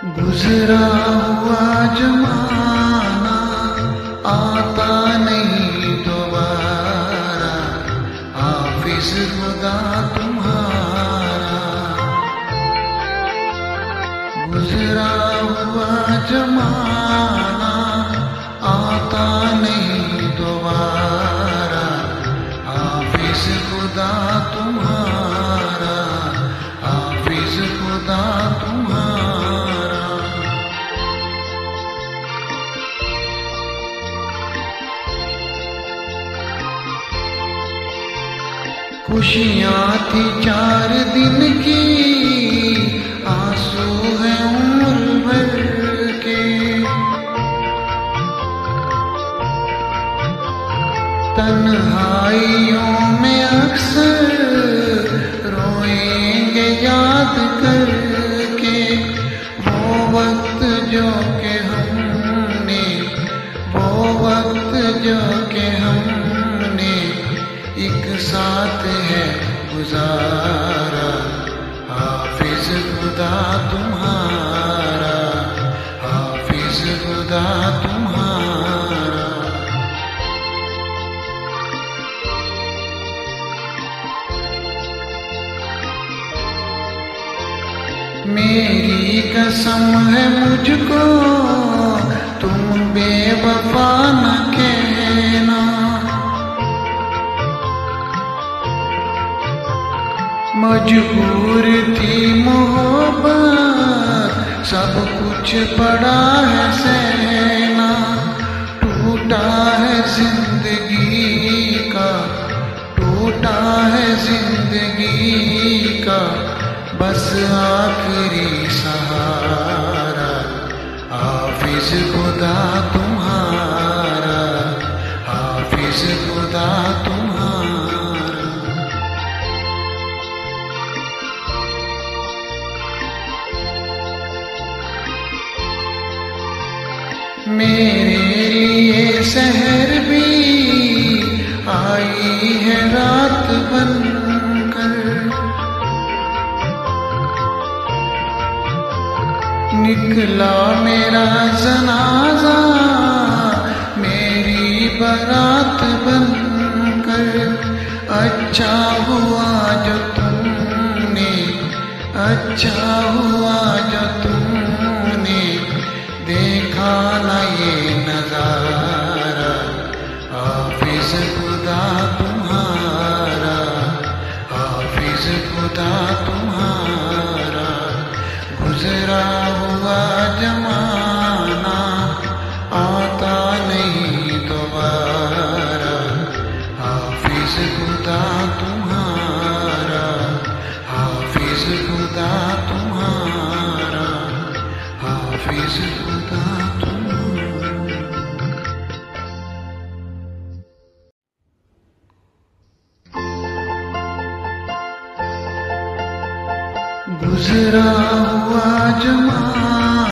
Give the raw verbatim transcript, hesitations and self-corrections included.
गुजरा हुआ जमाना आता नहीं दोबारा, हाफिज खुदा तुम्हारा। गुजरा हुआ जमाना आता नहीं दोबारा, हाफिज खुदा तुम्हारा, हाफिज खुदा तुम्हारा। खुशियाँ थी चार दिन की, आंसू है उम्र भर के। तन्हाइयों में अक्सर रोएंगे याद करके, वो वक्त जो के हमने, वो वक्त जो के हमने एक साथ है गुजारा, हाफिज खुदा तुम्हारा, हाफिज खुदा तुम्हारा। मेरी कसम है मुझको तुम बेवफा न कहना, मजबूर थी मोहब्बत सब कुछ पड़ा है सहना। टूटा है जिंदगी का, टूटा है जिंदगी का बस आखिरी सहारा, हाफिज खुदा तुम्हारा, हाफिज खुदा तुम्हारा। मेरे लिए सहर भी आई है रात बनकर, निकला मेरा जनाजा मेरी बारात बनकर। अच्छा हुआ जो तुमने, अच्छा हुआ जो तुमने देखा न ये नजारा, हाफिज खुदा तुम्हारा, हाफिज खुदा तुम्हारा। गुजरा हुआ जमाना आता नहीं दोबारा, हाफिज खुदा तुम्हारा, हाफिज खुदा तुम्हारा, हाफिज खुदा तुम्हारा। गुजरा हुआ जमाना